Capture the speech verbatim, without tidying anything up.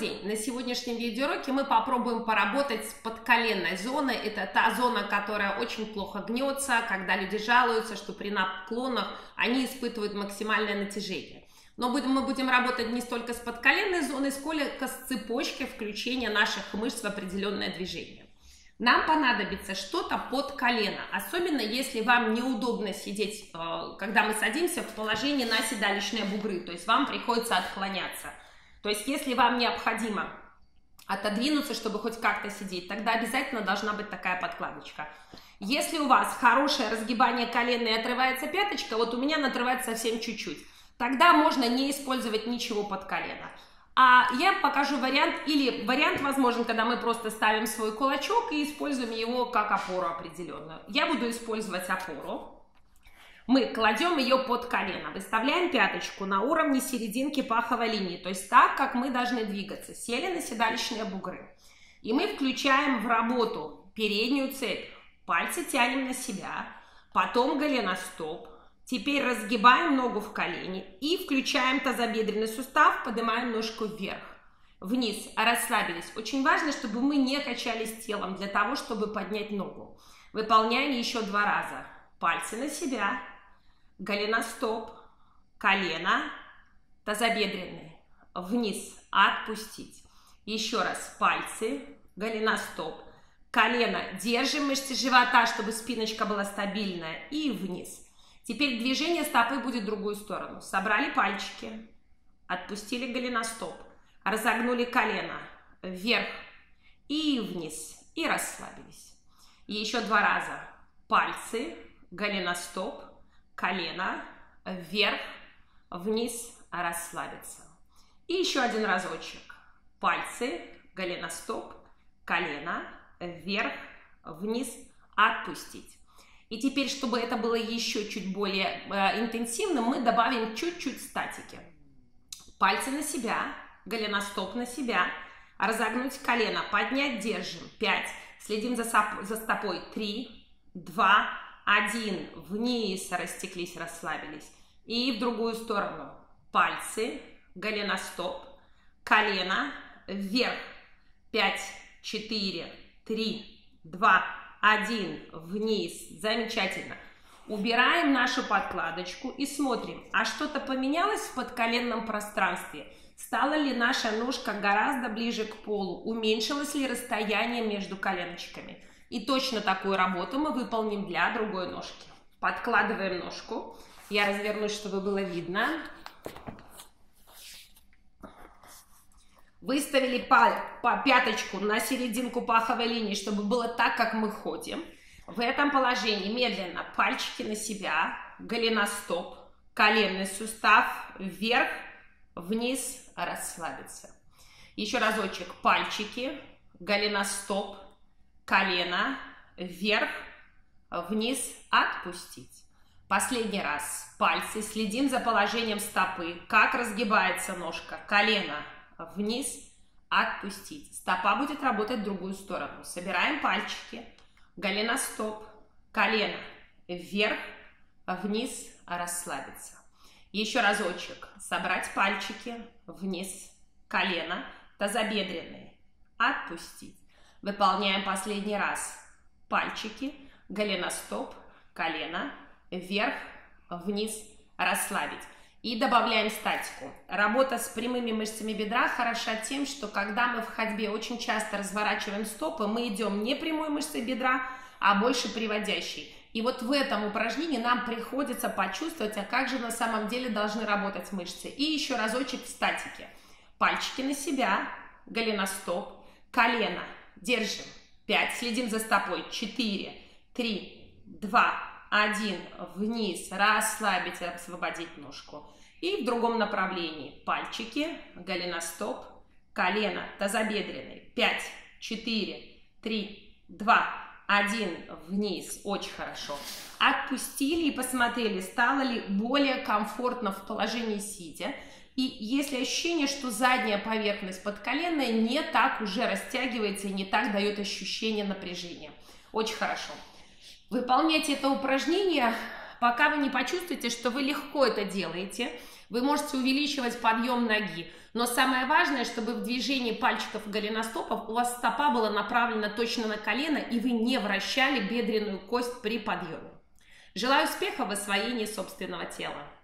день! На сегодняшнем видеоуроке мы попробуем поработать с подколенной зоной. Это та зона, которая очень плохо гнется, когда люди жалуются, что при наклонах они испытывают максимальное натяжение. Но мы будем работать не столько с подколенной зоной, сколько с цепочкой включения наших мышц в определенное движение. Нам понадобится что-то под колено, особенно если вам неудобно сидеть, когда мы садимся в положении на седалищные бугры, то есть вам приходится отклоняться. То есть если вам необходимо отодвинуться, чтобы хоть как-то сидеть, тогда обязательно должна быть такая подкладочка. Если у вас хорошее разгибание колена и отрывается пяточка, вот у меня она отрывается совсем чуть-чуть, тогда можно не использовать ничего под колено. А я покажу вариант, или вариант возможен, когда мы просто ставим свой кулачок и используем его как опору определенную. Я буду использовать опору. Мы кладем ее под колено, выставляем пяточку на уровне серединки паховой линии, то есть так, как мы должны двигаться. Сели на седалищные бугры. И мы включаем в работу переднюю цепь. Пальцы тянем на себя, потом голеностоп. Теперь разгибаем ногу в колене и включаем тазобедренный сустав, поднимаем ножку вверх, вниз, расслабились. Очень важно, чтобы мы не качались телом для того, чтобы поднять ногу. Выполняем еще два раза. Пальцы на себя, голеностоп, колено, тазобедренный, вниз, отпустить. Еще раз, пальцы, голеностоп, колено, держим мышцы живота, чтобы спиночка была стабильная, и вниз. Теперь движение стопы будет в другую сторону. Собрали пальчики, отпустили голеностоп, разогнули колено, вверх и вниз, и расслабились. И еще два раза. Пальцы, голеностоп, колено, вверх, вниз, расслабиться. И еще один разочек. Пальцы, голеностоп, колено, вверх, вниз, отпустить. И теперь, чтобы это было еще чуть более э, интенсивным, мы добавим чуть-чуть статики. Пальцы на себя, голеностоп на себя, разогнуть колено, поднять, держим. пять. Следим за, за стопой. три, два, один. Вниз, растеклись, расслабились. И в другую сторону. Пальцы, голеностоп, колено, вверх. пять, четыре, три, два, один, вниз. Замечательно. Убираем нашу подкладочку и смотрим, а что-то поменялось в подколенном пространстве? Стала ли наша ножка гораздо ближе к полу? Уменьшилось ли расстояние между коленочками? И точно такую работу мы выполним для другой ножки. Подкладываем ножку. Я развернусь, чтобы было видно. Выставили по, по пяточку на серединку паховой линии, чтобы было так, как мы ходим. В этом положении медленно пальчики на себя, голеностоп, коленный сустав, вверх, вниз, расслабиться. Еще разочек. Пальчики, голеностоп, колено, вверх, вниз, отпустить. Последний раз. Пальцы, следим за положением стопы, как разгибается ножка, колено, вниз, отпустить. Стопа будет работать в другую сторону. Собираем пальчики, голеностоп, колено, вверх, вниз, расслабиться. Еще разочек. Собрать пальчики, вниз, колено, тазобедренные, отпустить. Выполняем последний раз. Пальчики, голеностоп, колено, вверх, вниз, расслабить. И добавляем статику. Работа с прямыми мышцами бедра хороша тем, что когда мы в ходьбе очень часто разворачиваем стопы, мы идем не прямой мышцей бедра, а больше приводящей. И вот в этом упражнении нам приходится почувствовать, а как же на самом деле должны работать мышцы. И еще разочек в статике. Пальчики на себя, голеностоп, колено. Держим. пять. Следим за стопой. четыре, три, два, один. Вниз. Расслабить, освободить ножку. И в другом направлении. Пальчики, голеностоп, колено, тазобедренный. пять, четыре, три, два, один. Вниз. Очень хорошо. Отпустили и посмотрели, стало ли более комфортно в положении сидя. И если ощущение, что задняя поверхность подколенная не так уже растягивается и не так дает ощущение напряжения. Очень хорошо. Выполняйте это упражнение пока вы не почувствуете, что вы легко это делаете. Вы можете увеличивать подъем ноги, но самое важное, чтобы в движении пальчиков и голеностопов у вас стопа была направлена точно на колено, и вы не вращали бедренную кость при подъеме. Желаю успеха в освоении собственного тела.